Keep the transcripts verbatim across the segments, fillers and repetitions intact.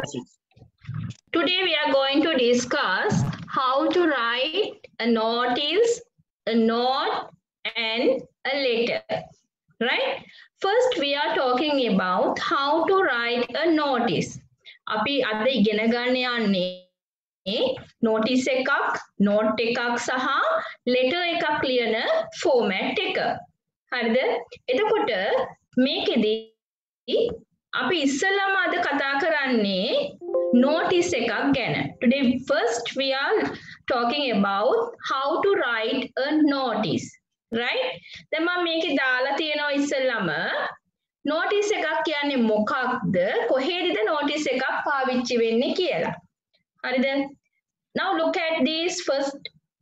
Today we are going to discuss how to write a notice, a note and a letter. Right? First we are talking about how to write a notice. අපි අද ඉගෙන ගන්න යන්නේ notice එකක්, note එකක් සහ letter එකක් ලියන format එක. හරිද? එතකොට මේකෙදී අපි ඉස්සෙල්ලාම අද කතා කරන්නේ notice එකක් ගැන. Today first we are talking about how to write a notice. Right? දැන් මම මේකේ දාලා තියෙනවා ඉස්සෙල්ලාම notice එකක් කියන්නේ මොකක්ද? කොහේද notice එකක් පාවිච්චි වෙන්නේ කියලා. හරිද? Now look at this first.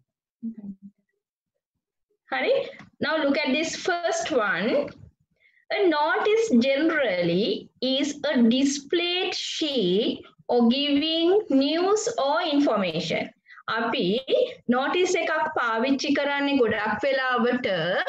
හරි? Now look at this first one. A notice generally is a displayed sheet or giving news or information. අපි notice එකක් පාවිච්චි කරන්නේ ගොඩක් වෙලාවට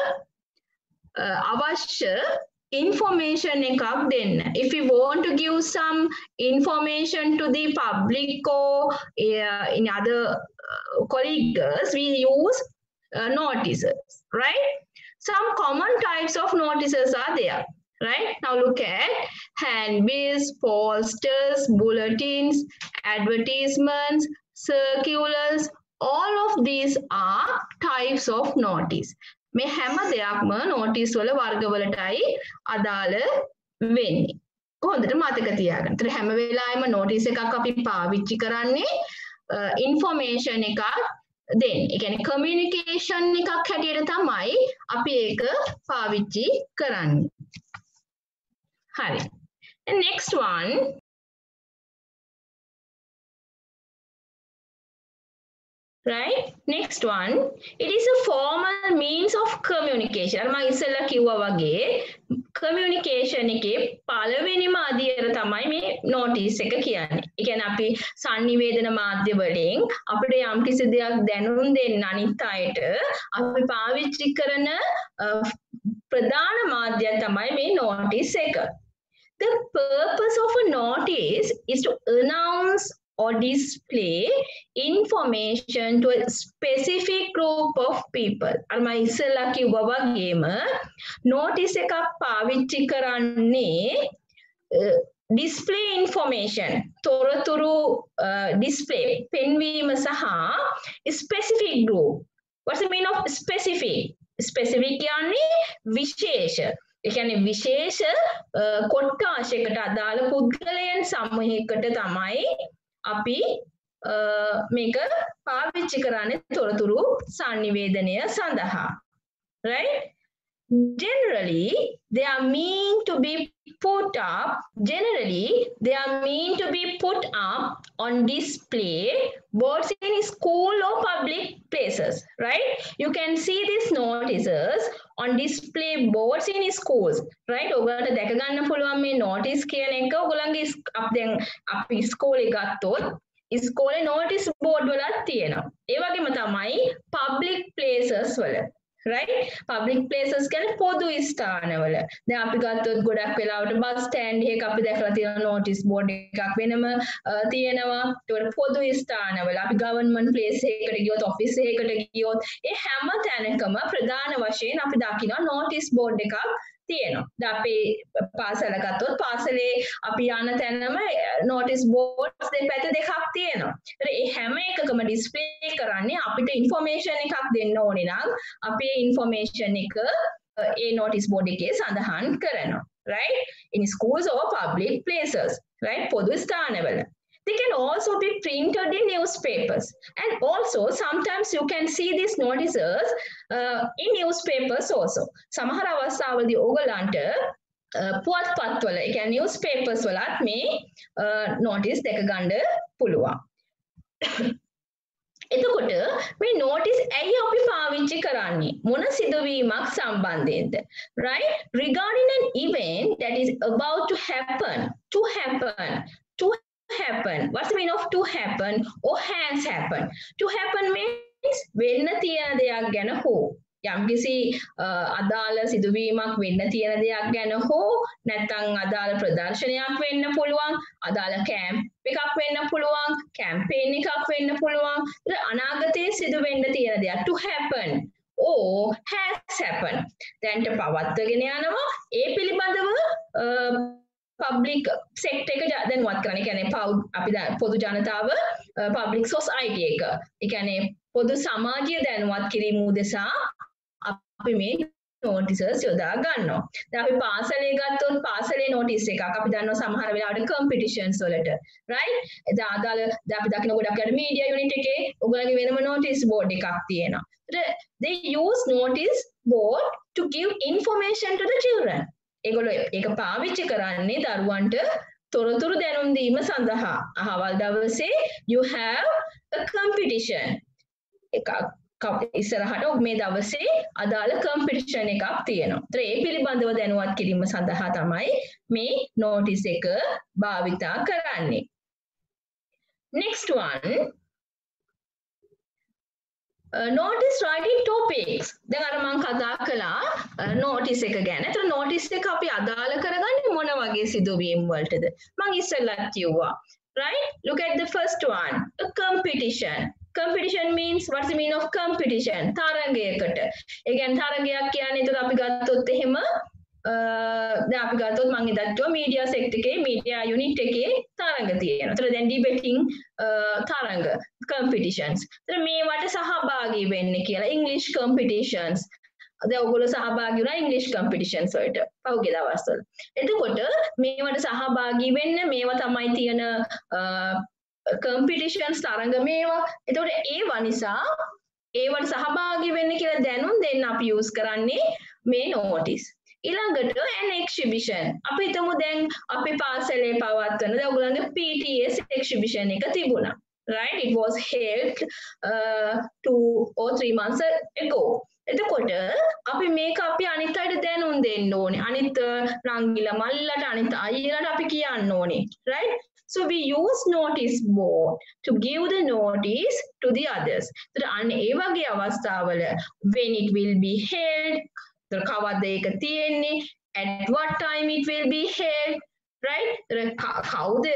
අවශ්‍ය information එකක් දෙන්න. If we want to give some information to the public or uh, in other uh, colleagues, we use uh, notices, right? Some common types of notices are there, right? Now look at handbills, posters, bulletins, advertisements, circulars. All of these are types of notice. මේ හැම දෙයක්ම notice වල වර්ගවලටයි අදාළ වෙන්නේ. කොහොමද මතක තියාගන්න? ඒතර හැම වෙලාවෙම notice එකක් අපි පාවිච්චි කරන්නේ information එකක් දෙන්න. ඒ කියන්නේ communication එකක් හැටියට තමයි අපි ඒක පාවිච්චි කරන්නේ. හරි. And next one. Right? Next one. It is a formal means of communication. අර මම ඉස්සෙල්ලා කිව්වා වගේ communication එකේ පළවෙනිම අදියර තමයි මේ notice එක කියන්නේ. ඒ කියන්නේ අපි sannivedana මාධ්‍ය වලින් අපිට යම් කිසි දෙයක් දැනුම් දෙන්න අනිත් අයට අපි පාවිච්චි කරන ප්‍රධාන මාධ්‍යය තමයි මේ notice එක. The purpose of a notice is to announce or display information to a specific group of people. අර මම ඉස්සෙල්ලා කිව්වා වගේම notice එකක් පාවිච්චි කරන්නේ display information තොරතුරු display පෙන්වීම සහ specific group. What's the meaning of specific? Specific කියන්නේ විශේෂ. ඒ කියන්නේ විශේෂ කොට්ටාශයකට අදාළ පුද්ගලයන් සමූහයකට තමයි අපි මේක පාවිච්චි කරන්නේ තොරතුරු sannivedanaya සඳහා. Right? Generally, they are meant to be put up, generally, they are meant to be put up on display boards in school or public places, right? You can see these notices on display boards in schools, right? ඔයගොල්ලන්ට දැක ගන්න පුළුවන් මේ notice කියන එක ඔයගොල්ලන්ගේ අප දැන් අපි ඉස්කෝලේ ගත්තොත් ඉස්කෝලේ notice board වලත් තියෙනවා. ඒ වගේම තමයි public places වල. Right? Public places කියන්නේ පොදු ස්ථානවල. දැන් අපි ගත්තොත් ගොඩක් වෙලාවට bus stand එකක අපි දැකලා තියෙන notice board එකක් වෙනම තියෙනවා. ඒකට පොදු ස්ථානවල අපි government place එකකට ගියොත් office එකකට ගියොත් ඒ හැම තැනකම ප්‍රධාන වශයෙන් අපි දකිනවා notice board එකක් තියෙනවා. දැන් අපි පාසල ගත්තොත් පාසලේ අපි යන තැනම notice boards දෙපැත්ත දෙකක් තියෙනවා. ඒතර ඒ හැම එකකම display කරන්නේ අපිට information එකක් දෙන්න ඕනේ නම් අපි ඒ information එක ඒ notice board එකේ සඳහන් කරනවා. Right? In schools or public places. Right? පොදු ස්ථානවල. They can also be printed in newspapers. And also, sometimes you can see these notices uh, in newspapers also. සමහර අවස්ථාවලදී ඔයගලන්ට පුවත්පත්වල, ඒ කියන්නේ newspapers වලත් මේ notice දැක ගන්න පුළුවන්. එතකොට මේ notice ඇයි අපි පාවිච්චි කරන්නේ? මොන සිදුවීමක් සම්බන්ධයෙන්ද? Right? Regarding an event that is about to happen, to happen, to happen. What's the meaning of to happen or has happened? To happen means වෙන්න තියෙන දෙයක් ගැන හෝ යම්කිසි අදාළ සිදුවීමක් වෙන්න තියෙන දෙයක් ගැන හෝ නැත්නම් අදාළ ප්‍රදර්ශනයක් වෙන්න පුළුවන්, අදාළ කැම්ප් එකක් වෙන්න පුළුවන්, කැම්පේන් එකක් වෙන්න පුළුවන්. අනාගතයේ සිදු වෙන්න තියෙන දෙයක් to happen or has happened. දැන්ට පවත්වගෙන යනවා ඒ පිළිබඳව public sector එක දැනුවත් කරන්න. ඒ කියන්නේ අපි පොදු ජනතාව public society එක. ඒ කියන්නේ පොදු සමාජය දැනුවත් කිරීම උදෙසා අපි මේ notices යොදා ගන්නවා. දැන් අපි පාසලේ ගත්තොත් පාසලේ notice එකක් අපි දන්නවා සමහර වෙලාවට competitions වලට right. එදා අදාළ දැන් අපි දකින්න ගොඩක් අය media unit එකේ ඔයගොල්ලන්ගේ වෙනම notice board එකක් තියෙනවා. They use notice board to give information to the children. ඒගොල්ලෝ ඒක පාවිච්චි කරන්නේ දරුවන්ට තොරතුරු දැනුම් දීම සඳහා. අහවල් දවසේ you have a competition එකක් ඉස්සරහට මේ දවසේ අදාළ කම්පිටිෂන් එකක් තියෙනවා. ඒතර ඒ පිළිබඳව දැනුවත් කිරීම සඳහා තමයි මේ notice එක භාවිතා කරන්නේ. Next one, uh, notice writing topics. දැන් අර මම කතා කළා notice එක ගැන. ඒතර notice එක අපි අදාළ කරගන්නේ මොන වගේ සිදුවීම් වලටද? මම ඉස්සෙල්ලා කිව්වා. Right? Look at the first one, a competition. Competition means, what's the meaning of competition? තරගයකට. ඒ කියන්නේ තරගයක් කියන්නේ ඒතර අපි ගත්තොත් එහෙම දැන් අපි ගත්තොත් මම ඉදක්කෝ media sector එකේ media unit එකේ තරඟ තියෙනවා. ඒතර දැන් debating තරඟ competitions. ඒතර මේවට සහභාගී වෙන්න කියලා English competitions. දැන් ඔයගොල්ලෝ සහභාගී වුණා English competitions වලට පහුගිය දවස්වල. එතකොට මේවට සහභාගී වෙන්න මේවා තමයි තියෙන competitions තරඟ මේවා. එතකොට ඒවා නිසා ඒවට සහභාගී වෙන්න කියලා දැනුම් දෙන්න අපි use කරන්නේ මේ notice. ඊළඟට an exhibition. අපි හිතමු දැන් අපි පාසලේ පවත්වන දැන් ඔයගොල්ලන්ගේ P T A exhibition එක තිබුණා. Right? It was held uh, two or three months ago. එතකොට අපි මේක අපි අනිත් අයට දැනුම් දෙන්න ඕනේ. අනිත් රංගිල මල්ලට අනිත් අයියලට අපි කියන්න ඕනේ. Right? So we use notice board to give the notice to the others. So අන්න ඒ වගේ අවස්ථාවල when it will be held, කවද්ද ඒක තියෙන්නේ, at what time it will be held, right? කවුද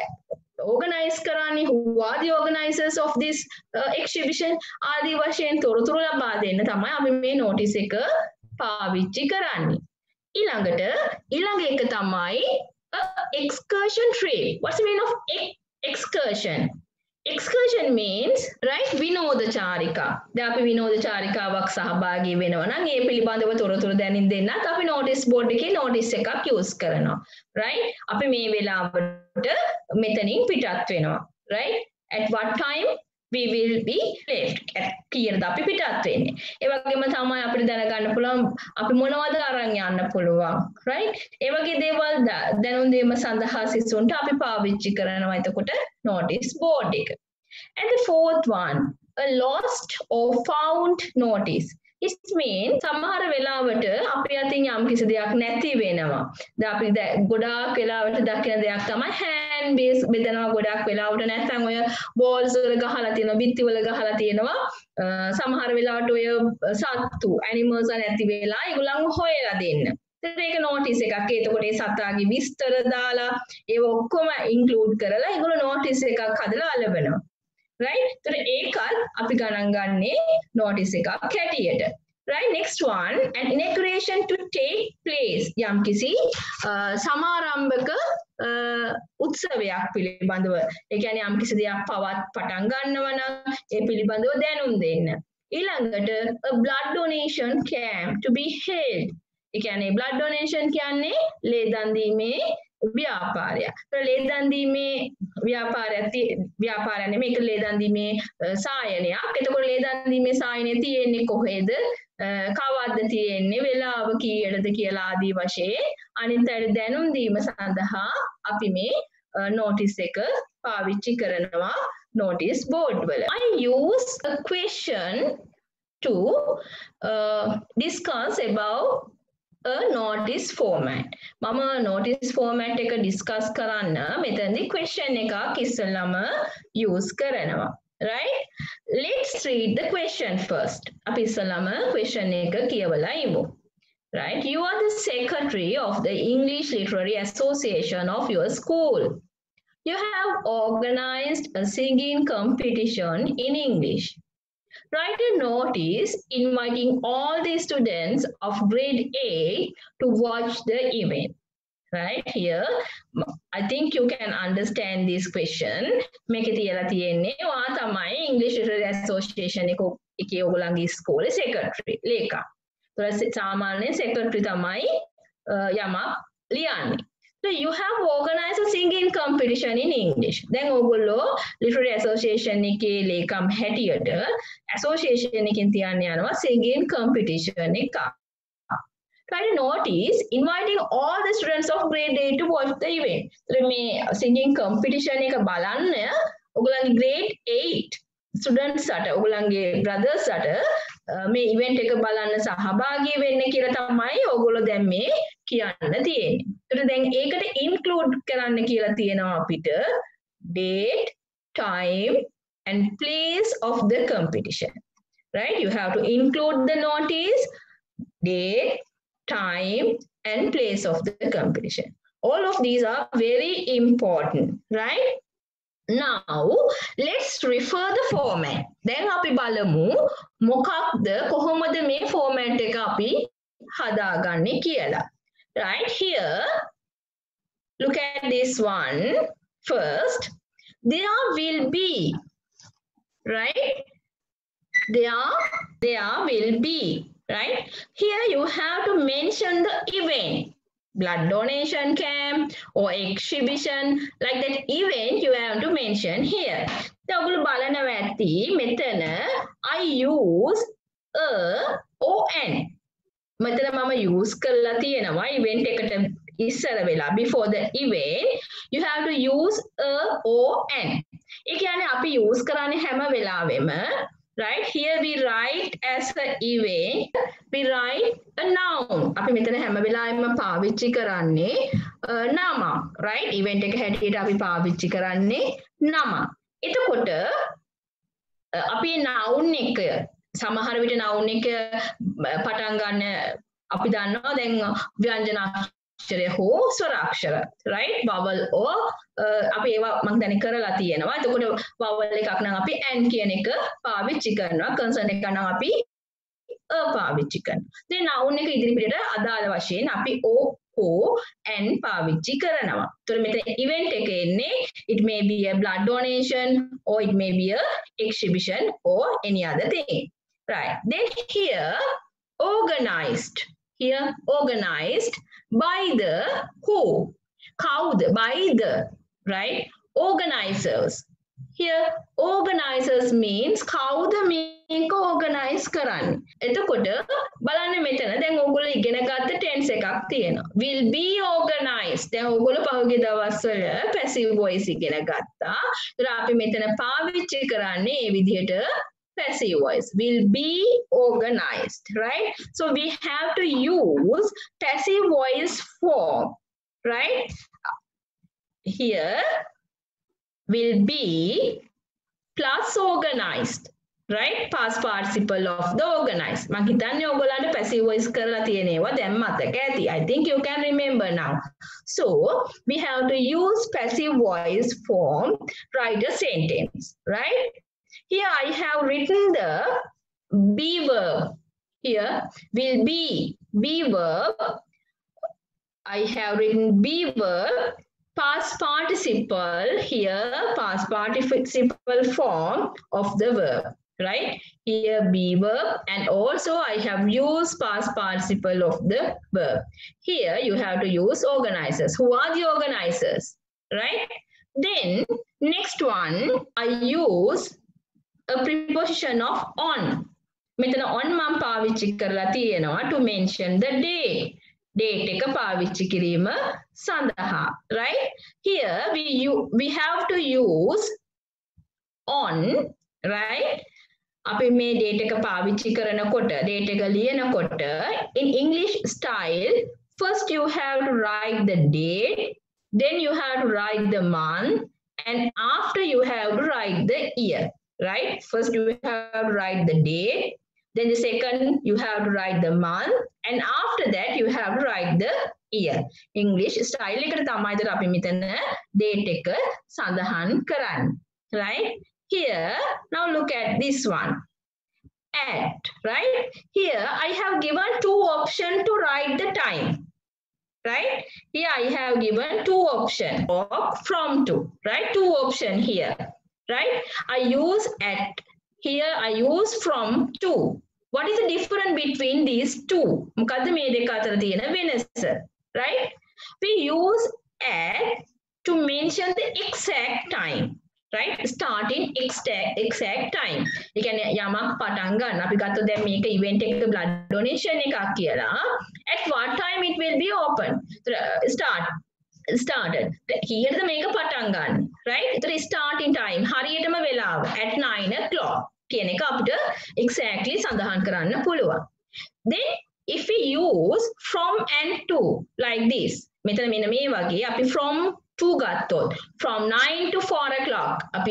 organize කරන්නේ, who are the organizers of this uh, exhibition ආදී වශයෙන් තොරතුරු ලබා දෙන්න තමයි අපි මේ notice එක පාවිච්චි කරන්නේ. ඊළඟට ඊළඟ එක තමයි excursion trip. What's the meaning of excursion? Excursion means, right, විනෝද චාරිකා. දැන් අපි විනෝද චාරිකාවක් සහභාගී වෙනවා නම් ඒ පිළිබඳව තොරතුරු දැනින් දෙන්නත් අපි notice board එකේ notice එකක් use කරනවා. Right? අපි මේ වෙලාවට මෙතනින් පිටත් වෙනවා. Right? At what time we will be left. කීයද අපි පිටත් වෙන්නේ. ඒ වගේම තමයි අපිට දැනගන්න පුළුවන් අපි මොනවද අරන් යන්න පුළුවන්. Right? ඒ වගේ දේවල් දැනුම් දීම සඳහා සිසුන්ට අපි පාවිච්චි කරනවා එතකොට notice board එක. And the fourth one, a lost or found notice. It means සමහර වෙලාවට අපි අතින් යම් කිසි දෙයක් නැති වෙනවා. දැන් අපි ගොඩාක් වෙලාවට දකින දෙයක් තමයි hand base බෙදනවා ගොඩාක් වෙලාවට නැත්නම් ඔය walls වල ගහලා තියෙනවා, බිත්ති වල ගහලා තියෙනවා. සමහර වෙලාවට ඔය සත්තු animals නැති වෙලා ඒගොල්ලන් හොයලා දෙන්න. ඒක notice එකක්. එතකොට ඒ සතාගේ විස්තර දාලා ඒව ඔක්කොම include කරලා ඒගොල්ලෝ notice එකක් හදලා අලවනවා. Right? So ඒකත් අපි ගණන් ගන්නේ notice එකක් හැටියට. Right? Next one, an inauguration to take place. යම්කිසි සමාරම්භක උත්සවයක් පිළිබඳව. ඒ කියන්නේ යම්කිසි දෙයක් පවත් පටන් ගන්නවා නම් ඒ පිළිබඳව දැනුම් දෙන්න. ඊළඟට a blood donation camp to be held. ඒ කියන්නේ blood donation කියන්නේ ලේ දන් දීමේ ව්‍යාපාරයක්. ලේ දන් දීමේ ව්‍යාපාරයක් ව්‍යාපාරයක් නෙමෙයි ඒක ලේ දන් දීමේ සායනයක්. එතකොට ලේ දන් දීමේ සායනය තියෙන්නේ කොහෙද? කවද්ද තියෙන්නේ? වෙලාව කීයටද කියලා ආදී වශයෙන් අනිත් අයට දැනුම් දීම සඳහා අපි මේ notice එක පාවිච්චි කරනවා notice board වල. I use a question to uh, discuss about a notice format. මම notice format එක discuss කරන්න මෙතනදී question එකක් ඉස්සෙල්ලාම use කරනවා. right? Let's read the question first. අපි ඉස්සලම question එක කියවලා ඉමු. Right? You are the secretary of the English Literary Association of your school. You have organized a singing competition in English. Write a notice inviting all the students of grade A to watch the event. Right here, I think you can understand this question. මේකේ තියලා තියෙන්නේ ඔයා තමයි English Literary Association එකේ ඔයගොල්ලන්ගේ ඉස්කෝලේ secretary ලේකම්. ඒතර සාමාන්‍ය secretary තමයි යමක් ලියන්නේ. So you have organized a singing competition in English. දැන් ඔයගොල්ලෝ Literary Association එකේ ලේකම් හැටියට association එකෙන් තියන්න යනවා singing competition එකක්. Try to notice inviting all the students of grade A to watch the event. So මේ singing competition එක බලන්න ඔයගොල්ලන්ගේ grade eight students අට ඔයගොල්ලන්ගේ brothers අට මේ event එක බලන්න සහභාගී වෙන්න කියලා තමයි ඔයගොල්ලෝ දැන් මේ කියන්න තියෙන්නේ. ඒකට දැන් ඒකට include කරන්න කියලා තියෙනවා අපිට date, time and place of the competition. Right? You have to include the notice, date, time and place of the competition. All of these are very important, right? Now let's refer the format. Then අපි බලමු මොකක්ද කොහොමද මේ format එක අපි හදාගන්නේ කියලා. Right here, look at this one first. There will be, right? There, there will be. Right? Here you have to mention the event, blood donation camp or exhibition, like that event you have to mention here. ඔයගොල්ලෝ බලනවා ඇති මෙතන I use a on. මෙතන මම use කරලා තියෙනවා event එකට ඉස්සර වෙලා before the event you have to use a on. ඒ කියන්නේ අපි use කරන්නේ හැම වෙලාවෙම right? Here we write as an event, we write a noun. අපි මෙතන හැම වෙලාවෙම පාවිච්චි කරන්නේ නම, right? Event එක හැටියට අපි පාවිච්චි කරන්නේ නම. එතකොට අපි noun එක සමහර විට noun එක පටන් ගන්න අපි දන්නවා දැන් ව්‍යංජන අක්ෂරය හෝ ස්වරාක්ෂර, right? vowel or අපි ඒවා මම දැන් කරලා තියෙනවා. එතකොට vowel එකක් නම් අපි n කියන එක පාවිච්චි කරනවා. consonant එකක් නම් අපි a පාවිච්චි කරනවා. දැන් noun එක ඉදිරිපිටට අදාළ වශයෙන් අපි o o n පාවිච්චි කරනවා. එතකොට මෙතන event එක එන්නේ it may be a blood donation or it may be a exhibition or any other thing. Right. Then here organized. Here organized by the who? Kawuda, by the, right? Organizers. Here organizers means කවුද මේක organize කරන්නේ. එතකොට බලන්න මෙතන දැන් ඕගොල්ලෝ ඉගෙන ගත්ත tense එකක් තියෙනවා. will be organized. දැන් ඕගොල්ලෝ පහුගිය දවස්වල passive voice ඉගෙන ගත්තා. ඒතර අපි මෙතන පාවිච්චි කරන්නේ මේ විදිහට passive voice will be organized, right? So we have to use passive voice form, right? Here will be plus organized, right? Past participle of the organized. මම හිතන්නේ ඔයගොල්ලන්ට passive voice කරලා තියෙනවා දැන් මතක ඇති. I think you can remember now. So we have to use passive voice form, write a sentence, right? Here I have written the be verb. Here will be, be verb. I have written be verb, past participle, here past participle form of the verb, right? Here be verb and also I have used past participle of the verb. Here you have to use organizers. Who are the organizers, right? Then next one I use a preposition of on. මෙතන on මම පාවිච්චි කරලා තියෙනවා to mention the date. Date එක පාවිච්චි කිරීම සඳහා, right? Here we you we have to use on, right? අපි මේ date එක පාවිච්චි කරනකොට date එක ලියනකොට in English style first you have to write the date, then you have to write the month and after you have to write the year. right? First you have to write the date, then the second you have to write the month, and after that you have to write the year. English style එකට තමයි ඉතින් අපි මෙතන date එක සඳහන් කරන්නේ. Right? Here, now look at this one. At, right? Here I have given two options to write the time. Right? Here I have given two options, or from to, right? Two options here, right? I use at, here I use from to. What is the difference between these two? මොකද්ද මේ දෙක අතර තියෙන වෙනස? Right? We use at to mention the exact time. Right? Starting exact exact time. ඒ කියන්නේ යමක් පටන් ගන්න. අපි ගත්තොත් දැන් මේක event එක blood donation එකක් කියලා. At what time it will be open? Start started. කීයටද මේක පටන් ගන්න? Right? ඒතර starting time හරියටම වෙලාව at nine o'clock කියන එක අපිට exactly සඳහන් කරන්න පුළුවන්. Then if we use from and to like this. මෙතන මෙන්න මේ වගේ අපි from to ගත්තොත් from nine to four o'clock අපි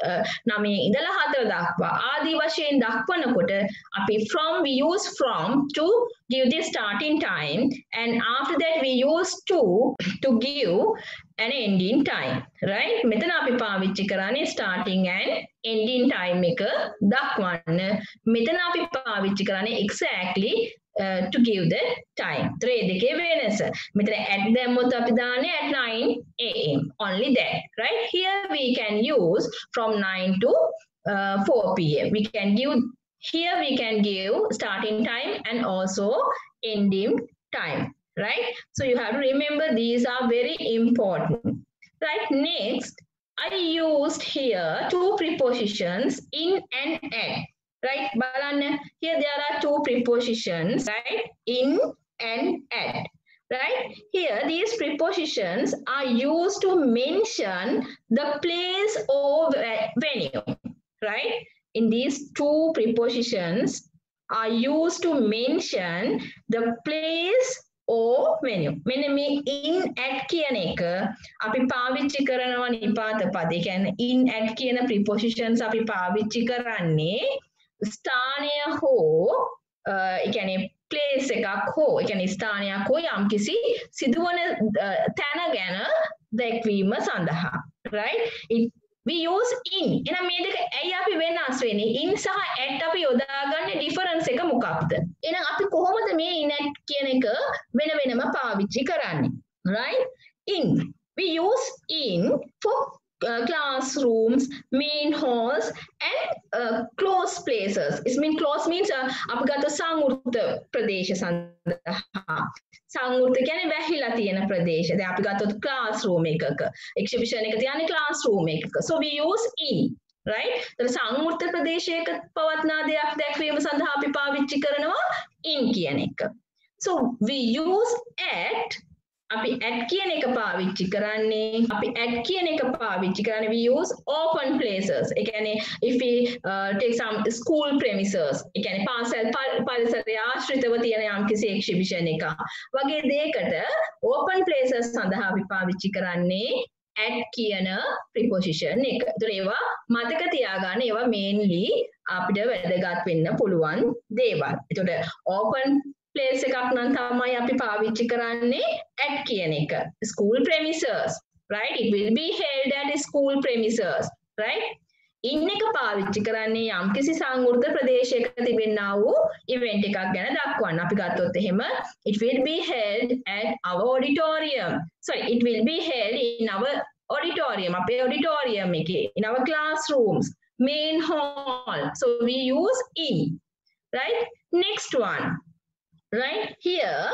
නවය ඉඳලා හතර දක්වා ආදී වශයෙන් දක්වනකොට අපි from we use from to give the starting time, and after that we use to to give an ending time, right? මෙතන අපි පාවිච්චි කරන්නේ starting and ending time එක දක්වන්න. මෙතන අපි පාවිච්චි කරන්නේ exactly Uh, to give the time. Three දෙකේ වෙනස. මෙතන at දැම්මොත් අපි දාන්නේ at nine a m only that, right? Here we can use from nine to uh, four p m We can give, here we can give starting time and also ending time, right? So you have to remember these are very important, right? Next, I used here two prepositions in and at. Right, බලන්න. Here there are two prepositions, right? In and at. Right? Here these prepositions are used to mention the place or venue. Right? In these two prepositions are used to mention the place or venue. මෙන්න මේ in at කියන එක අපි පාවිච්චි කරනවා නිපාත පද. ඒ කියන්නේ in at කියන prepositions අපි පාවිච්චි කරන්නේ ස්ථානය හෝ ඒ කියන්නේ place එකක් හෝ ඒ කියන්නේ ස්ථානයක් හෝ යම්කිසි සිදුවන තැන ගැන දැක්වීම සඳහා, right? It, we use in. එහෙනම් මේ දෙක ඇයි අපි වෙනස් වෙන්නේ? in සහ at අපි යොදාගන්නේ difference එක මොකක්ද? එහෙනම් අපි කොහොමද මේ in at කියන එක වෙන වෙනම පාවිච්චි කරන්නේ? Right? In. We use in for Uh, classrooms, main halls, and uh, closed places. It means closed means අපි ගත්ත සංවෘත ප්‍රදේශ සඳහා. සංවෘත කියන්නේ වැහිලා තියෙන ප්‍රදේශ. දැන් අපි ගත්තොත් classroom එකක, exhibition එක තියන්නේ classroom එකක. So we use in, right? ඒතර සංවෘත ප්‍රදේශයක පවත්නා දෙයක් දැක්වීම සඳහා අපි පාවිච්චි කරනවා in කියන එක. So we use at අපි at කියන එක පාවිච්චි කරන්නේ අපි at කියන එක පාවිච්චි කරන්නේ we use open places. ඒ කියන්නේ if we uh, take some school premises, ඒ කියන්නේ පාසල් පරිසරය ආශ්‍රිතව තියෙන යම්කිසි exhibition එක වගේ දෙයකට open places සඳහා අපි පාවිච්චි කරන්නේ at කියන preposition එක. ඒතර ඒවා මතක තියාගන්න, ඒවා mainly අපිට වැදගත් වෙන්න පුළුවන් දේවල්. ඒතර open place එකක් නම් තමයි අපි පාවිච්චි කරන්නේ at කියන එක. School premises, right? It will be held at school premises, right? in එක පාවිච්චි කරන්නේ යම්කිසි සංවෘත ප්‍රදේශයක තිබෙනා වූ event එකක් ගැන දක්වන්න. අපි ගත්තොත් එහෙම it will be held at our auditorium. Sorry, it will be held in our auditorium. අපේ auditorium එකේ, in our classrooms, main hall. So we use in, right? Next one. Right here,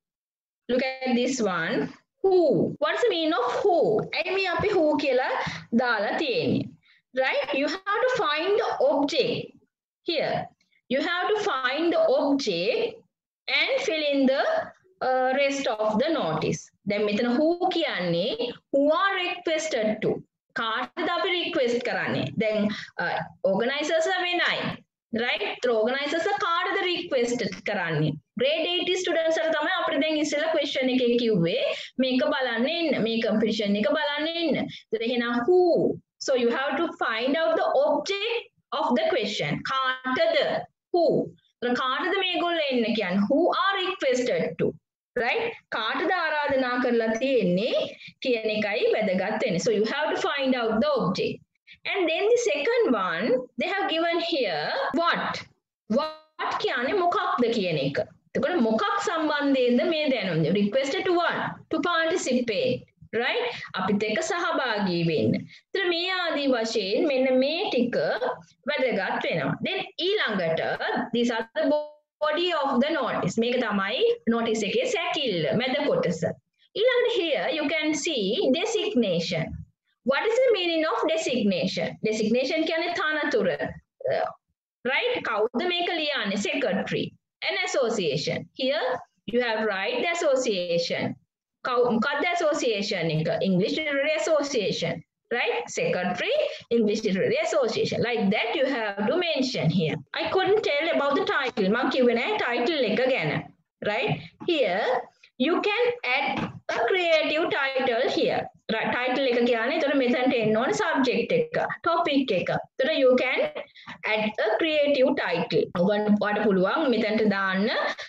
look at this one. Who? What's the meaning of who? I mean, api who kila dala tieni. Right? You have to find the object here. You have to find the object and fill in the uh, rest of the notice. Then මෙතන who කියන්නේ who are requested to. කාටද අපි request කරන්නේ? Then uh, organizers වෙනයි. Right? The organizers කාටද request කරන්නේ? grade eight students අර තමයි අපිට දැන් ඉස්සෙල්ලා question එකේ කිව්වේ මේක බලන්න ඉන්න, මේ competition එක බලන්න ඉන්න. ඒතර එහෙනම් who? So you have to find out the object of the question. කාටද? Who? කාටද මේගොල්ලෝ එන්න කියන්නේ? Who are requested to? Right? කාටද ආරාධනා කරලා තියෙන්නේ කියන එකයි වැදගත් වෙන්නේ. So you have to find out the object. And then the second one, they have given here what? What කියන්නේ මොකක්ද කියන එක. එතකොට මොකක් සම්බන්ධයෙන්ද මේ දැනුම? Requested to what? To participate. Right? අපිත් එක්ක සහභාගී වෙන්න. ඒතර මේ ආදී වශයෙන් මෙන්න මේ ටික වැදගත් වෙනවා. Then ඊළඟට these are the body of the notice. මේක තමයි notice එකේ සැකිල්ල මැද කොටස. ඊළඟට here you can see designation. What is the meaning of designation? Designation කියන්නේ තනතුර. Right? කවුද මේක ලියන්නේ? Secretary. An association. Here you have write the association. මොකක්ද association එක? English Literary Association. Right? Secretary, English Literary Association. Like that you have to mention here. I couldn't tell about the title. මම කිව්වේ නෑ title එක ගැන. Right? Here you can add a creative title here. Right? Title එක කියන්නේ එතකොට මෙතනට එන්න ඕනේ subject එක, topic එක. එතකොට you can add a creative title. ඔයාලට පුළුවන් මෙතනට දාන්න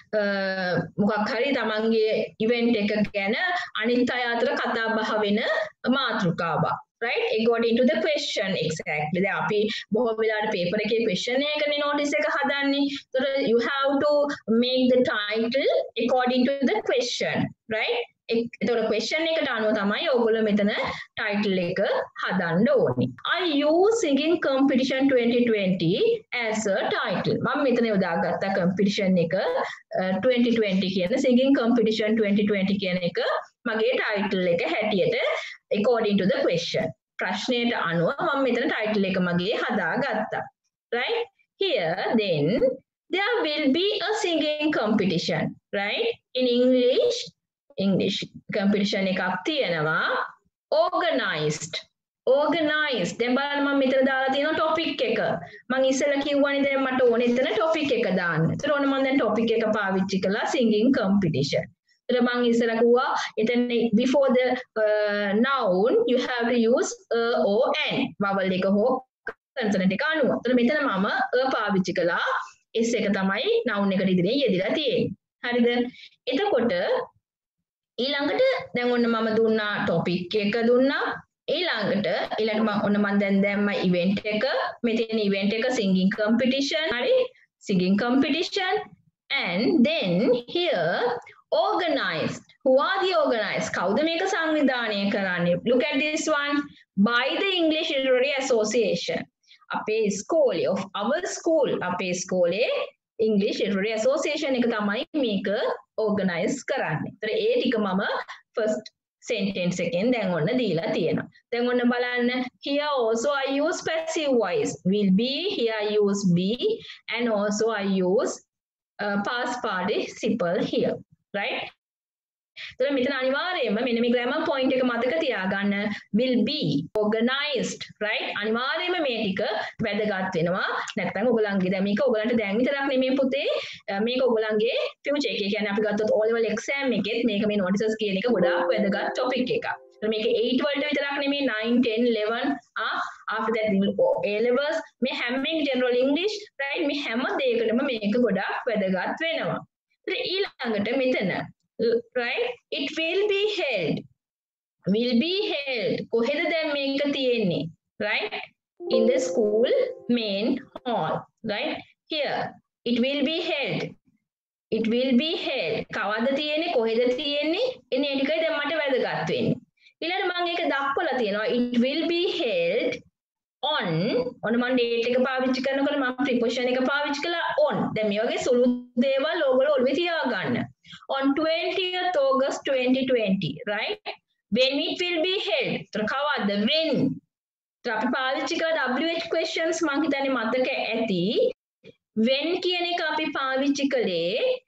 මොකක් හරි තමන්ගේ event එක ගැන අනිත් අය අතර කතා බහ වෙන මාතෘකාවක්. Right? According to the question exactly. දැන් අපි බොහෝ වෙලාවට paper එකේ question එකනේ notice එක හදන්නේ. එතකොට you have to make the title according to the question. Right? එතකොට question එකට අනුව තමයි ඔයගොල්ලෝ මෙතන title එක හදන්න ඕනේ. I use singing competition twenty twenty as a title. මම මෙතන යොදාගත්ත competition එක twenty twenty කියන singing competition twenty twenty කියන එක මගේ title එක හැටියට according to the question. ප්‍රශ්නයට අනුව මම මෙතන title එක මගේ හදාගත්තා. Right? Here then there will be a singing competition. Right? In English English competition එකක් තියෙනවා organized organized දැන් බලන්න මම මෙතන දාලා තියෙනවා topic එක මම ඉස්සෙල්ලා කිව්වනේ දැන් මට ඕනේ එතන topic එක දාන්න. ඒතර ඕන මම දැන් topic එක පාවිච්චි කළා singing competition. ඒතර මම ඉස්සෙල්ලා කිව්වා එතන before the uh, noun you have to use a or an vowel එක හෝ consonant එක අනුව. ඒතර මෙතන මම a පාවිච්චි කළා s එක තමයි noun එකට ඉදිරියෙන් යෙදিলা තියෙන්නේ. හරිද? එතකොට ඊළඟට දැන් ඔන්න මම දුන්නා topic එක දුන්නා ඊළඟට ඊළඟට මම ඔන්න මම දැන් දැම්ම event එක මෙතන event එක singing competition හරි singing competition and then here organized. Who are the organized? කවුද මේක සංවිධානය කරන්නේ? Look at this one. By the English Literary Association. අපේ ස්කෝලේ of our school අපේ ස්කෝලේ English Literary Association එක තමයි මේක organize කරන්නේ. ඒතර ඒ ටික මම first sentence එකෙන් දැන් ඔන්න දීලා තියෙනවා. දැන් ඔන්න බලන්න here also I use passive voice. Will be here I use be and also I use uh, past participle here. Right? So මෙතන අනිවාර්යයෙන්ම මෙන්න මේ grammar point එක මතක තියාගන්න will be organized right අනිවාර්යයෙන්ම මේ ටික වැදගත් වෙනවා නැත්නම් ඔයගලන්ගේ දැන් මේක ඔයගලන්ට දැන් විතරක් නෙමෙයි පුතේ මේක ඔයගලන්ගේ future එකේ කියන්නේ අපි ගත්තොත් O level exam එකෙත් මේක මේ notices කියන එක ගොඩාක් වැදගත් topic එකක්. මේක eight වලට විතරක් නෙමෙයි nine ten eleven ah after that A levels මේ හැම general English right මේ හැම දෙයකටම මේක ගොඩාක් වැදගත් වෙනවා. ඉතින් ඊළඟට මෙතන right it will be held will be held කොහෙද දැන් මේක තියෙන්නේ right in the school main hall right here it will be held it will be held කවද තියෙන්නේ කොහෙද තියෙන්නේ එන්නේ ඒ ටිකයි දැන් මට වැදගත් වෙන්නේ ඊළඟට මම ඒක දක්වලා තියෙනවා it will be held on ඔන්න මම date එක පාවිච්චි කරනකොට මම preposition එක පාවිච්චි කළා on දැන් මේ වගේ සුළු දේවල් ඔයගොල්ලෝ ඔළුවේ තියාගන්න on twentieth August twenty twenty right when it will be held තර කවද්ද when තර අපි පාවිච්චි කළා W H questions මම හිතන්නේ මතක ඇති when කියන එක අපි පාවිච්චි කළේ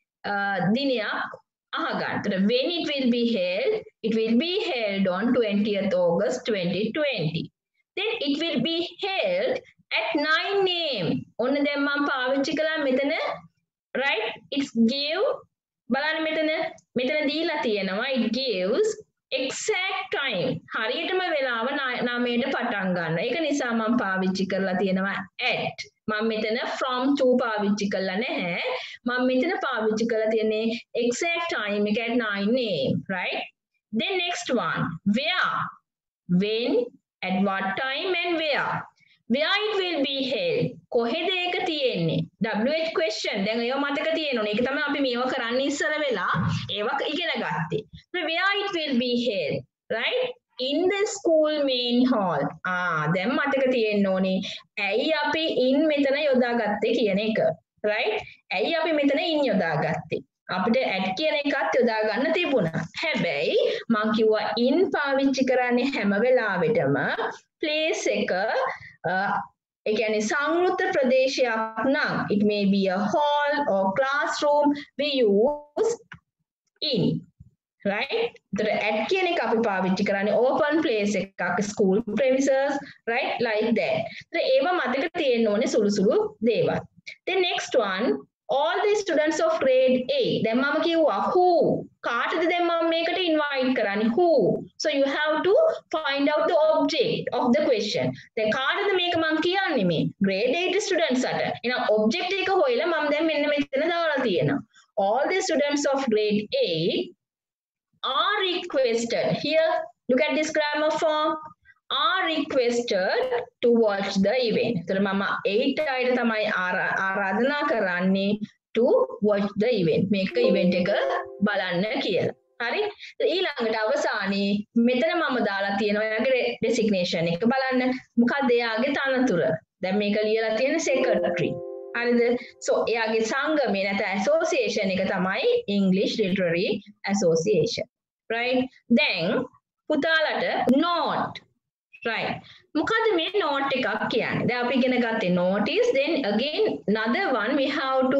දිනයක් අහගන්න. තර when it will be held it will be held on twentieth August twenty twenty then it will be held at nine A M ඔන්න දැන් මම පාවිච්චි කළා මෙතන right it's give බලන්න මෙතන මෙතන දීලා තියෙනවා it gives exact time හරියටම වෙලාව නවයට පටන් ගන්න. ඒක නිසා මම පාවිච්චි කරලා තියෙනවා at. මම මෙතන from to පාවිච්චි කරලා නැහැ. මම මෙතන පාවිච්චි කරලා තියෙන්නේ exact time එක at nine a m right? Then next one, where, when, at what time and where. Where it will be held. කොහෙද ඒක තියෙන්නේ? W H question. දැන් ඒව මතක තියෙනවනේ. ඒක තමයි අපි මේව කරන්න ඉස්සර වෙලා ඒව ඉගෙන ගත්තේ. Where it will be held, right? In the school main hall. ආ දැන් මතක තියෙන්න ඕනේ. ඇයි අපි in මෙතන යොදාගත්තේ කියන එක. right? ඇයි අපි මෙතන in යොදාගත්තේ? අපිට at කියන එකත් යොදා ගන්න තිබුණා. හැබැයි මම කිව්වා in පාවිච්චි කරන්නේ හැම වෙලාවෙටම place එක ඒ කියන්නේ සංවෘත ප්‍රදේශයක් නම් it may be a hall or classroom we use in, right? The at කියන එක අපි පාවිච්චි කරන්නේ open place එකක් school premises, right? Like that. ඒත් ඒව මතක තියෙන්න ඕනේ සුළු සුළු දේවල්. The next one, all the students of grade eight. දැන් මම කිව්වා who. කාටද දැන් මම මේකට invite කරන්නේ who. So you have to find out the object of the question. දැන් කාටද මේක මම කියන්නේ මේ grade eight students අට. එහෙනම් object එක හොයලා මම දැන් මෙන්න මෙතන දාලා තියෙනවා. All the students of grade eight are requested. Here, look at this grammar form. Are requested to watch the event. So mama eight අයට තමයි ආරාධනා කරන්නේ to watch the event. මේක event එක බලන්න කියලා. හරි? ඊළඟට අවසානයේ මෙතන මම දාලා තියෙනවා එයාගේ designation එක බලන්න. මොකක්ද එයාගේ තනතුර? දැන් මේක ලියලා තියෙන secretary. හරිද? So එයාගේ සංගමය නැත්නම් association එක තමයි English Literary Association. Right? Then පුතාලට note. Right. මොකද මේ note එකක් කියන්නේ. දැන් අපි ඉගෙන ගත්තේ notice, then again another one we have to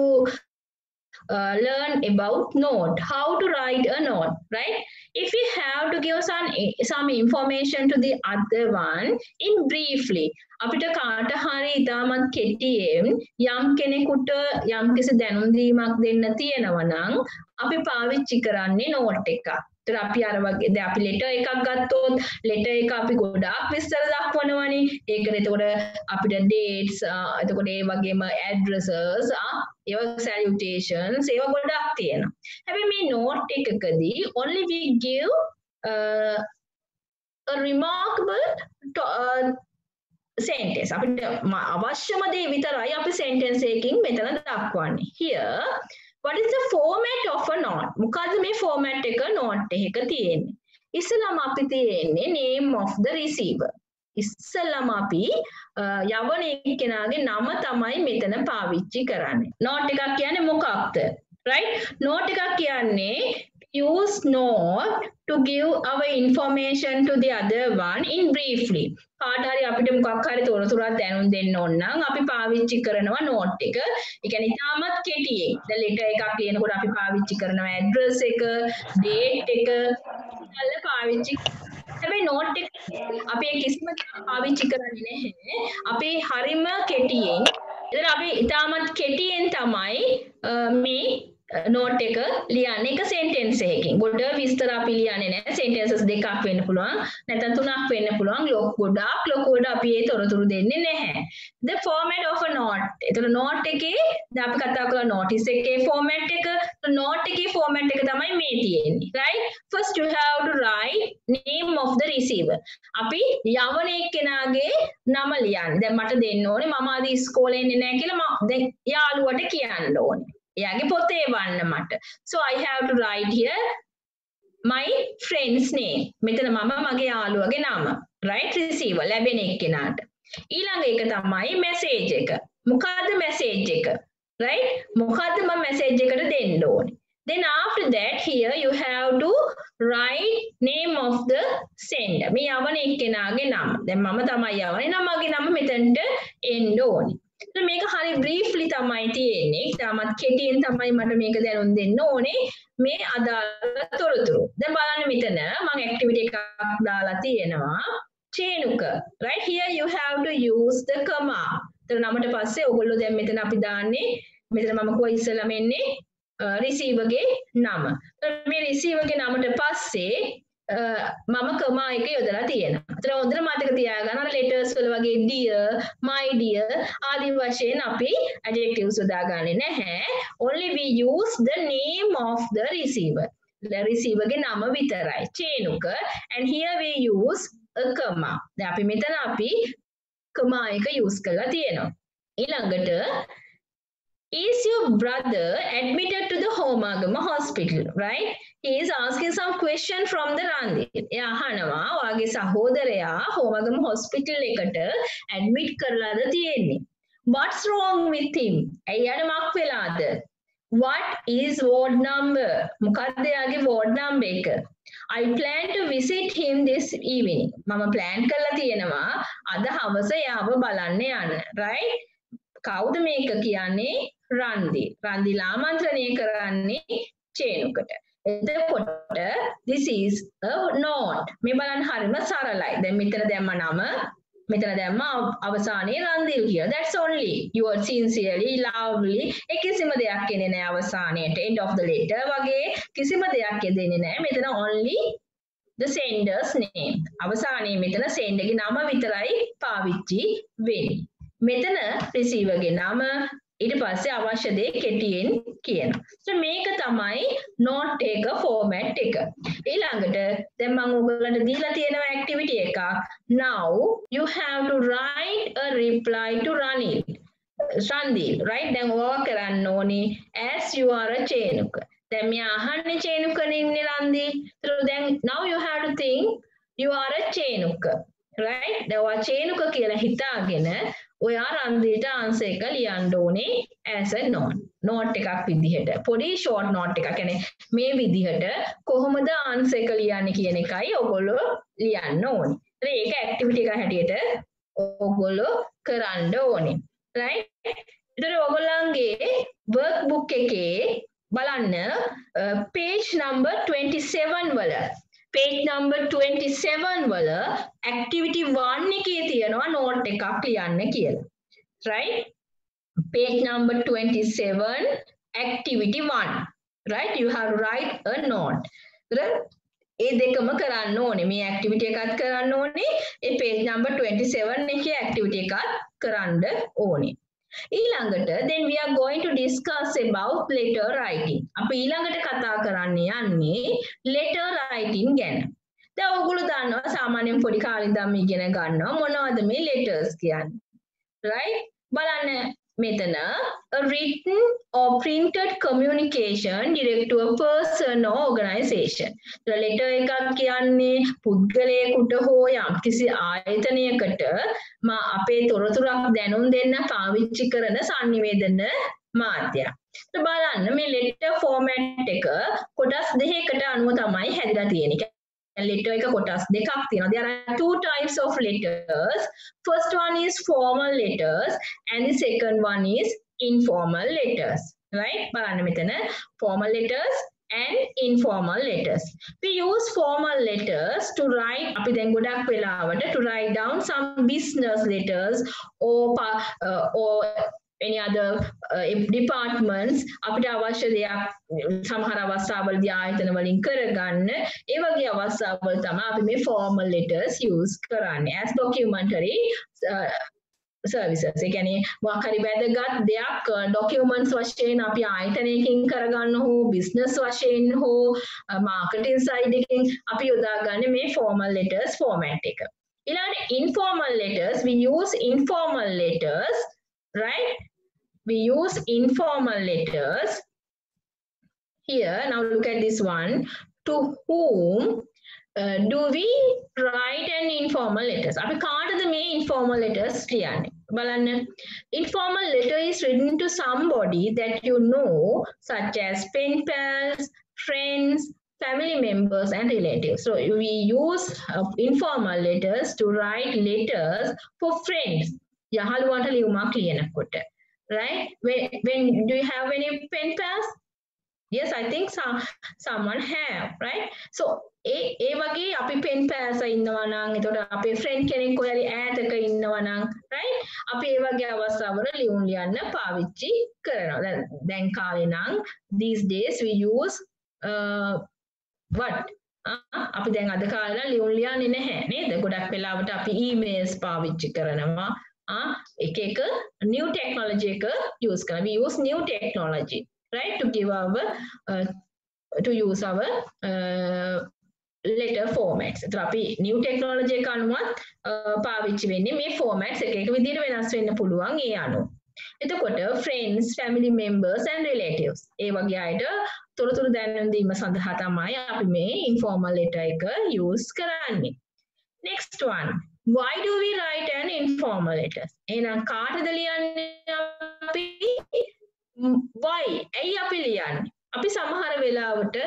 uh, learn about note, how to write a note, right? If we have to give some some information to the other one in briefly, අපිට කාට හරි ඉතාමත් කෙටියෙන් යම් කෙනෙකුට යම් කිසි දැනුම් දීමක් දෙන්න තියෙනවා නම් අපි පාවිච්චි කරන්නේ note එකක්. तर අපි අර වගේ දැන් අපි ලෙටර් එකක් ගත්තොත් ලෙටර් එක අපි ගොඩාක් විස්තර දක්වනවනේ. ඒකනේ එතකොට අපිට dates එතකොට ඒ වගේම addresses ඒව salutations ඒව ගොඩාක් තියෙනවා. හැබැයි මේ note එකකදී only we give uh, a remarkable to, uh, sentence. අපිට අවශ්‍යම දේ විතරයි අපි sentence එකකින් මෙතන දක්වන්නේ. Here what is the format of a note? මොකද්ද මේ format එක note එකක තියෙන්නේ? ඉස්සෙල්ලාම අපි තියෙන්නේ name of the receiver. ඉස්සෙල්ලාම අපි යවන එක්කෙනාගේ නම තමයි මෙතන පාවිච්චි කරන්නේ. note එකක් කියන්නේ මොකක්ද? right? note එකක් කියන්නේ use note to give our information to the other one in briefly. කාට හරි අපිට මොකක් හරි තොරතුරක් දැනුම් දෙන්න ඕන නම් අපි පාවිච්චි කරනවා note එක. ඒ කියන්නේ ඉතාමත් කෙටියෙන්. දැන් letter එකක් ලියනකොට අපි පාවිච්චි කරනවා address එක, date එක, ඉතල පාවිච්චි. හැබැයි note එක අපි කිසිම පාවිච්චි කරන්නේ නැහැ. අපි හරිම කෙටියෙන්. ඒතර අපි ඉතාමත් කෙටියෙන් තමයි මේ note එක ලියන්නේ එක sentence එකකින්. ගොඩ විස්තර අපි ලියන්නේ නැහැ. sentences දෙකක් වෙන්න පුළුවන්. නැත්නම් තුනක් වෙන්න පුළුවන්. ලොක් ගොඩාක් ලොකුවට අපි ඒ තොරතුරු දෙන්නේ නැහැ. The format of a note. ඒතර note එකේ දැන් අපි කතා කරලා notice එකේ format එක. note එකේ format එක තමයි මේ තියෙන්නේ. right? First you have to write name of the receiver. අපි යවන එක්කෙනාගේ නම ලියන්නේ. දැන් මට දෙන්න ඕනේ මම අද ඉස්කෝලේ එන්නේ නැහැ කියලා මම දැන් යාළුවට කියන්න ඕනේ. එයාගේ පොතේ වන්න මට. So I have to write here my friend's name. මෙතන මම මගේ යාළුවගේ නම. right? receiver ලැබෙන එක්කෙනාට. ඊළඟ එක තමයි message එක. මොකද්ද message එක? right? මොකද්ද මම message එකට දෙන්න ඕනේ? Then after that here you have to write name of the sender. මේ යවන එක්කෙනාගේ නම. දැන් මම තමයි යවන්නේ. නමගේ නම මෙතනට එන්න ඕනේ. මේක හරි briefly තමයි තියෙන්නේ. තාමත් කෙටියෙන් තමයි මට මේක දැනුම් දෙන්න ඕනේ මේ අදාළ තොරතුරු. දැන් බලන්න මෙතන මම activity එකක් දාලා තියෙනවා. චේනුක. right? Here you have to use the comma. එතන නමට පස්සේ ඔයගොල්ලෝ දැන් මෙතන අපි දාන්නේ මෙතන මම කොහොම ඉස්සෙල්ලාම එන්නේ receiver ගේ නම. මේ receiver ගේ නමට පස්සේ මම කමා එක යොදලා තියෙනවා. ඒතර හොඳට මතක තියාගන්න අර letters වල වගේ dear, my dear ආදී වශයෙන් අපි adjectives යොදාගන්නේ නැහැ. Only we use the name of the receiver. The receiver ගේ නම විතරයි. චේනුක and here we use a comma. දැන් අපි මෙතන අපි comma එක use කරලා තියෙනවා. ඊළඟට is your brother admitted to the Homagama hospital, right? He is asking some question from the Randhir. එයා අහනවා ඔයාගේ සහෝදරයා Homagama hospital එකට admit කරලාද තියෙන්නේ. What's wrong with him? ඇයියට මක් වෙලාද? What is ward number? මොකක්ද එයාගේ ward number එක? I plan to visit him this evening. මම plan කරලා තියෙනවා අද හවස එයාව බලන්න යන්න, right? කවුද මේක කියන්නේ? රන්දි. රන්දිලා ආමන්ත්‍රණය කරන්නේ චේනුකට. එතකොට this is a note. මේ බලන්න හරිම සරලයි. දැන් මෙතන දැම්ම නම මෙතන දැම්ම අවසානයේ රන්දිල් කියලා. That's only. You are sincerely, lovely. ඒ කිසිම දෙයක් එන්නේ නැහැ අවසානයේට. End of the letter වගේ කිසිම දෙයක් දෙන්නේ නැහැ. මෙතන only the sender's name. අවසානයේ මෙතන sender ගේ නම විතරයි පාවිච්චි වෙන්නේ. මෙතන receiver ගේ නම ඊට පස්සේ අවශ්‍ය දේ කෙටියෙන් කියනවා. so මේක තමයි note එක format එක. ඊළඟට දැන් මම ඔයගොල්ලන්ට දීලා තියෙනවා activity එකක්. now you have to write a reply to Ranil. Randil, right? දැන් ඔයා කරන්න ඕනේ as you are a චේනුක. දැන් මෙයා අහන්නේ චේනුකනේ ඉන්නේ රන්දිල්. so දැන් now you have to think you are a චේනුක. right? දැන් ඔයා චේනුක කියලා හිතාගෙන ඔයා රන්දිල්ට ආන්සර් එක ලියන්න ඕනේ as a note. note එකක් විදිහට. පොඩි short note එකක්. කියන්නේ මේ විදිහට කොහොමද ආන්සර් එක ලියන්නේ කියන එකයි ඔයගොල්ලෝ ලියන්න ඕනේ. ඒත් ඒක activity එක හැටියට ඔයගොල්ලෝ කරන්න ඕනේ. right? ඒතර ඔයගොල්ලන්ගේ workbook එකේ බලන්න page number twenty-seven වල page number twenty-seven වල activity one එකේ තියෙනවා note එකක් ලියන්න කියලා. right? page number twenty-seven activity one. right? you have to write a note. ඒ දෙකම කරන්න ඕනේ. මේ activity එකත් කරන්න ඕනේ. ඒ page number twenty-seven එකේ activity එකත් කරන්න ඕනේ. ඊළඟට then we are going to discuss about letter writing. අපි ඊළඟට කතා කරන්න යන්නේ letter writing ගැන. දැන් ඔයගොල්ලෝ දන්නවා සාමාන්‍යයෙන් පොඩි කාලේ ඉඳන් ඉගෙන ගන්නවා මොනවද මේ letters කියන්නේ. right? බලන්න මෙතන a written or printed communication direct to a person or organization. letter එකක් කියන්නේ පුද්ගලයෙකුට හෝ යම්කිසි ආයතනයකට මා අපේ තොරතුරක් දැනුම් දෙන්න පාවිච්චි කරන sannivedana මාධ්‍යයක්. તો බලන්න මේ letter format එක කොටස් දෙකකට අනුව තමයි හැදිලා තියෙන්නේ. letter එක කොටස් දෙකක් තියෙනවා. There are two types of letters. First one is formal letters and the second one is informal letters. Right? බලන්න මෙතන formal letters and informal letters. We use formal letters to write අපි දැන් ගොඩක් වෙලාවට to write down some business letters or uh, or any other uh, departments අපිට අවශ්‍ය දෙයක් සමහර අවස්ථාවලදී ආයතන වලින් කරගන්න ඒ වගේ අවස්ථාවල තමයි අපි මේ formal letters use කරන්නේ as documentary uh, services. ඒ කියන්නේ මොකක් හරි වැදගත් දෙයක් documents වශයෙන් අපි ආයතනයකින් කරගන්න හෝ business වශයෙන් හෝ marketing side එකකින් අපි යොදාගන්නේ මේ formal letters format එක. ඊළඟට informal letters we use informal letters. Right? We use informal letters. Here, now look at this one. To whom uh, do we write an informal letters? අපි කාටද මේ informal letters ලියන්නේ? බලන්න. Informal letter is written to somebody that you know, such as pen pals, friends, family members and relatives. So we use uh, informal letters to write letters for friends. යහළුවන්ට ලියුමක් ලියනකොට. right? when, when do you have any pen pals? Yes, I think some someone have, right? so ඒ ඒ වගේ අපි pen pals ඉන්නවා නම් එතකොට අපේ friend කෙනෙක් කොහරි ඈතක ඉන්නවා නම් right? අපි ඒ වගේ අවස්ථාවල ලියුම් ලියන්න පාවිච්චි කරනවා. දැන් දැන් කාලේ නම් these days we use uh, what අපි දැන් අද කාලේ ලියුම් ලියන්නේ නැහැ නේද? ගොඩක් වෙලාවට අපි emails පාවිච්චි කරනවා. ආ එක එක new technology එක use කරනවා. We use new technology, right, to give our uh, to use our uh, letter formats. ඒතර අපි new technology එක අනුවත් පාවිච්චි වෙන්නේ මේ formats එක එක විදිහට වෙනස් වෙන්න පුළුවන් ඒ අනුව. එතකොට friends, family members and relatives ඒ වගේ අයට තොරතුරු දැනුම් දීම සඳහා තමයි අපි මේ informal letter එක use කරන්නේ. Next one. Why do we write an informal letter? එහෙනම් කාටද ලියන්නේ අපි? Why? ඇයි අපි ලියන්නේ? අපි සමහර වෙලාවට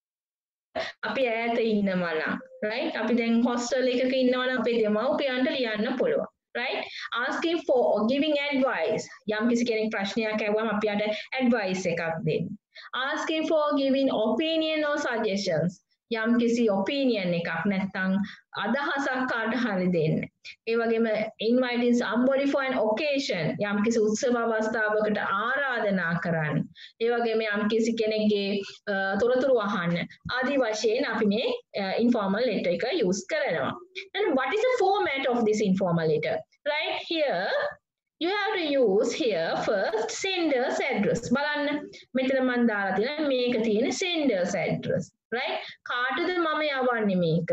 අපි ඈත ඉන්නවා නම්, right? අපි දැන් hostel එකක ඉන්නවා නම් අපේ දෙමව්පියන්ට ලියන්න පුළුවන්. Right? Asking for or giving advice. යම් කිසි කෙනෙක් ප්‍රශ්නයක් අහුවම අපි යට advice එකක් දෙන්න. Asking for giving opinion or suggestions. යම් කිසි opinion එකක් නැත්නම් අදහසක් කාට හරි දෙන්න. ඒ වගේම inviting somebody for an occasion. යම් කිසි උත්සව අවස්ථාවකට ආරාධනා කරන්න. ඒ වගේම යම් කිසි කෙනෙක්ගේ තොරතුරු අහන්න. ආදී වශයෙන් අපි මේ informal letter එක use කරනවා. And what is the format of this informal letter? Right here you have to use here first sender's address. බලන්න මෙතන මම දාලා තියෙනවා මේක තියෙන sender's address. Right? කාටද මම යවන්නේ මේක?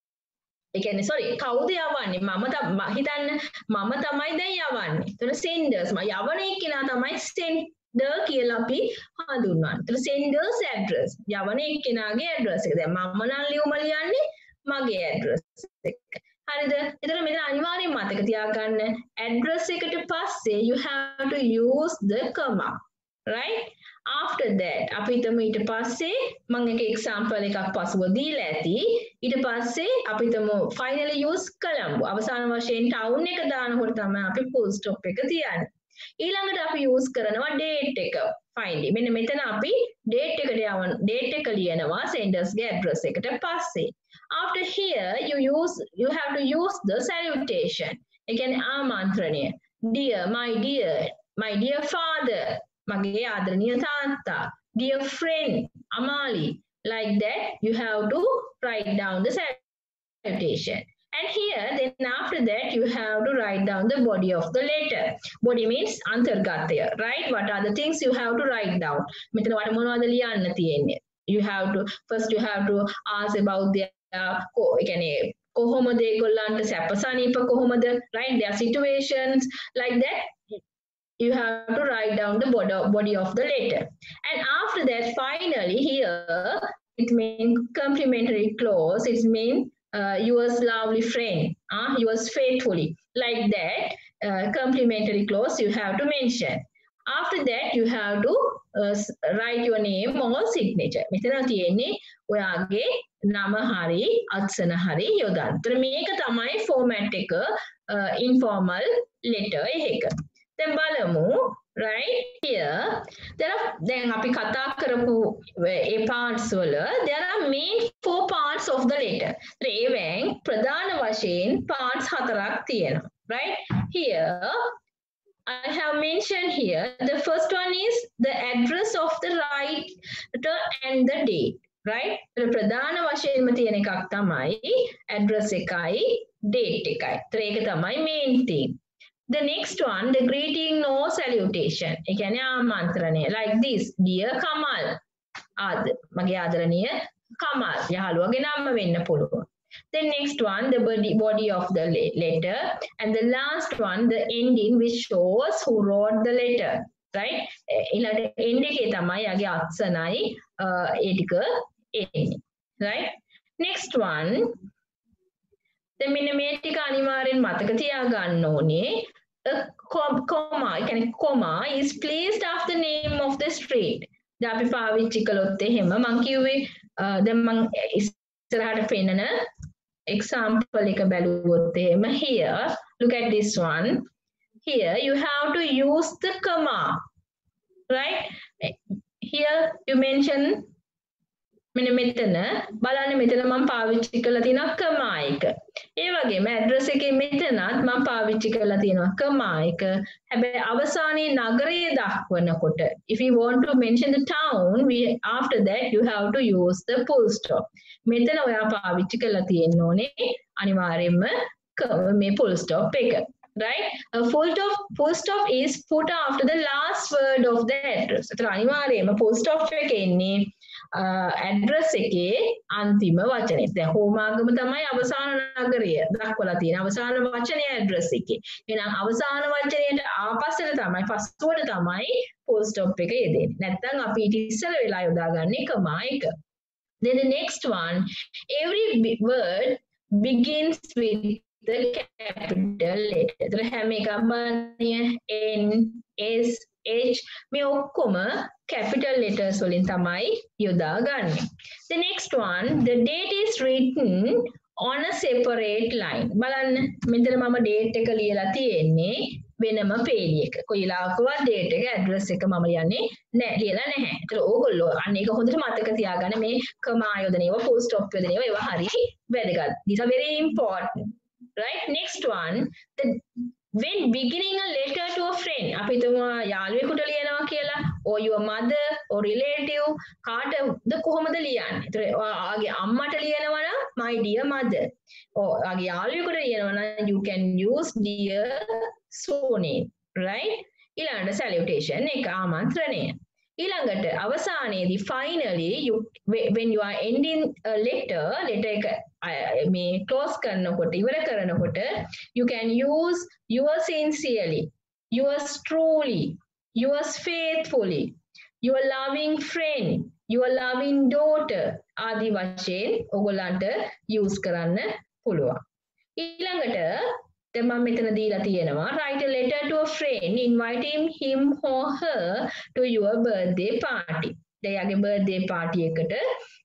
ඒ කියන්නේ sorry කවුද යවන්නේ? මම හිතන්න මම තමයි දැන් යවන්නේ. එතන senders මම යවන එක්කෙනා තමයි sender කියලා අපි හඳුන්වන්නේ. එතන sender's address යවන එක්කෙනාගේ address එක. දැන් මම නම් ලියුම ලියන්නේ මගේ address එක. හරිද? එතන මෙතන අනිවාර්යෙන් මතක තියාගන්න address එකට පස්සේ you have to use the comma. Right? After that අපි හිතමු ඊට පස්සේ මම එක example එකක් පසුව දීලා ඇති. ඊට පස්සේ අපි හිතමු finally use Colombo. අවසාන වශයෙන් town එක දානකොට තමයි අපි full stop එක තියන්නේ. ඊළඟට අපි use කරනවා date එක. finally මෙන්න මෙතන අපි date එකට යවන date එක ලියනවා senders ගේ address එකට පස්සේ. After here you use you have to use the salutation. ඒ කියන්නේ ආමන්ත්‍රණය. Dear, my dear, my dear father, මගේ ආදරණීය තාත්තා, dear friend, Amali. Like that you have to write down the salutation. And here then after that you have to write down the body of the letter. Body means අන්තර්ගතය, right? What are the things you have to write down? මෙතන වට මොනවද ලියන්න තියෙන්නේ? You have to first you have to ask about their ඒ කියන්නේ කොහොමද ඒගොල්ලන්ට සැපසනීප කොහොමද, right? Their situations like that. You have to write down the body, body of the letter. And after that, finally here, it means complimentary clause. It means uh, yours lovely friend, uh, yours faithfully. Like that, uh, complimentary clause you have to mention. After that, you have to uh, write your name or signature. මෙතන තියෙන්නේ ඔයාගේ නම හරි අත්සන හරි යොදන්න. ඒතර මේක තමයි format එක uh, informal letter එක. Then බලමු, right here there are then අපි කතා කරපු ඒ parts වල there are main four parts of the letter. ඒවෙන් ප්‍රධාන වශයෙන් parts හතරක් තියෙනවා. Right? Here I have mentioned here the first one is the address of the writer and the date. Right? ප්‍රධාන වශයෙන්ම තියෙන එකක් තමයි address එකයි date එකයි. ඒක තමයි main thing. The next one, the greeting or salutation. ඒ කියන්නේ ආමන්ත්‍රණය. Like this, dear Kamal. ආද මගේ ආදරණීය Kamal. යහළුවගේ නම වෙන්න පුළුවන්. The next one, the body, body of the letter. And the last one, the ending which shows who wrote the letter. Right? ඊළඟ end එකේ තමයි යගේ අත්සනයි ඒ ටික එන්නේ. Right? Next one, දැන් මෙන්න මේ ටික අනිවාර්යෙන් මතක තියාගන්න ඕනේ. A comma, can comma is placed after the name of the street. දැන් අපි පාවිච්චි කළොත් එහෙම මම කිව්වේ දැන් මම ඉස්සරහට පෙන්නන example එක බැලුවොත් එහෙම here look at this one. Here you have to use the comma, right? Here you mention මෙන්න මෙතන බලන්න මෙතන මම පාවිච්චි කරලා තියෙනවා කමා එක. ඒ වගේම ඇඩ්‍රස් එකේ මෙතනත් මම පාවිච්චි කරලා තියෙනවා කමා එක. හැබැයි අවසානයේ නගරය දක්වනකොට if you want to mention the town we after that you have to use the full stop. මෙතන ඔයා පාවිච්චි කරලා තියෙන්න ඕනේ අනිවාර්යයෙන්ම මේ full stop එක. Right? A full stop full stop is put after the last word of the address. ඒතර අනිවාර්යයෙන්ම full stop එක එන්නේ ඇඩ්‍රස් එකේ අන්තිම වචනේ. දැන් හෝමාගම තමයි අවසාන නගරය දක්වලා තියෙන අවසාන වචනේ ඇඩ්‍රස් එකේ. එහෙනම් අවසාන වචනයට ආපස්සට තමයි පස්සුවට තමයි full stop එක යෙදෙන්නේ. නැත්නම් අපි ඊට ඉස්සෙල්ලා වෙලා යොදාගන්නේ කමා එක. Then the next one, every word begins with the capital letter. ඒතර හැම එකක්ම N S H මේ ඔක්කොම capital letters වලින් තමයි යොදාගන්නේ. The next one, the date is written on a separate line. බලන්න මෙතන මම date එක ලියලා තියෙන්නේ වෙනම page එක. කොයි ලාකවත් date එක address එක මම ලියන්නේ නැහැ ලියලා නැහැ. ඒතර ඕගොල්ලෝ අන්න ඒක හොඳට මතක තියාගන්න මේ කමා යොදන ඒවා full stop යොදන ඒවා ඒවා හරි වැදගත්. These are very important. Right? Next one, the when beginning a letter to a friend අපි තුමා යාළුවෙකුට ලියනවා කියලා or your mother or relative කාටද කොහොමද ලියන්නේ? ඒතර ආගේ අම්මට ලියනවා නම් my dear mother. or ආගේ යාළුවෙකුට ලියනවා නම් you can use dear so name. Right? ඊළඟට salutation එක ආමන්ත්‍රණය. ඊළඟට අවසානයේදී finally you when you are ending a letter letter එක මේ close කරනකොට ඉවර කරනකොට you can use yours sincerely, yours truly, yours faithfully, your loving friend, your loving daughter ආදී වශයෙන් ඔයගොල්ලන්ට use කරන්න පුළුවන්. ඊළඟට දැන් මම මෙතන දීලා තියෙනවා write a letter to a friend inviting him or her to your birthday party. දැන් යාගේ birthday party එකට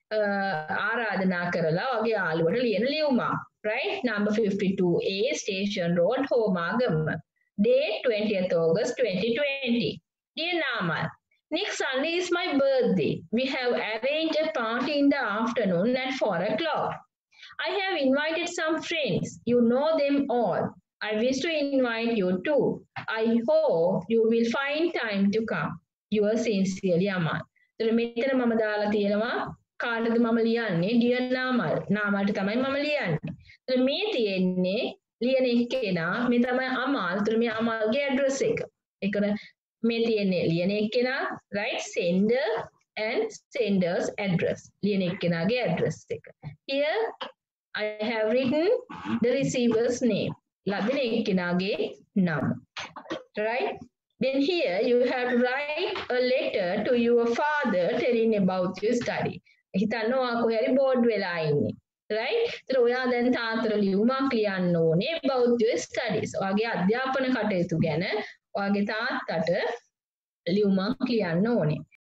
ආරාධනා කරලා වගේ යාළුවට ලියන ලියුමක්. Right? Number fifty-two A Station Road, Homagama. Date twentieth August twenty twenty. Dear Namal, next Sunday is my birthday. We have arranged a party in the afternoon at four o'clock. I have invited some friends. You know them all. I wish to invite you too. I hope you will find time to come. Yours sincerely, Amal. So, මෙතන මම දාලා තියෙනවා කාටද මම ලියන්නේ dear Namal. නාමල්ට තමයි මම ලියන්නේ. ඒතර මේ තියෙන්නේ ලියන එක්කෙනා මේ තමයි අමාල්. ඒතර මේ අමාල්ගේ address එක. ඒකන මේ තියෙන්නේ ලියන එක්කෙනා right sender and sender's address. ලියන එක්කෙනාගේ address එක. Here I have written the receiver's name. ලබන එක්කෙනාගේ නම. Right? Then here you have to write a letter to your father telling about your study. හිතන්න ඔයා කොහේ හරි bored වෙලා ඉන්නේ. Right? ඒතර ඔයා දැන් තාත්තට ලියුමක් ලියන්න ඕනේ about your studies. ඔයාගේ අධ්‍යාපන කටයුතු ගැන ඔයාගේ තාත්තට ලියුමක් ලියන්න ඕනේ.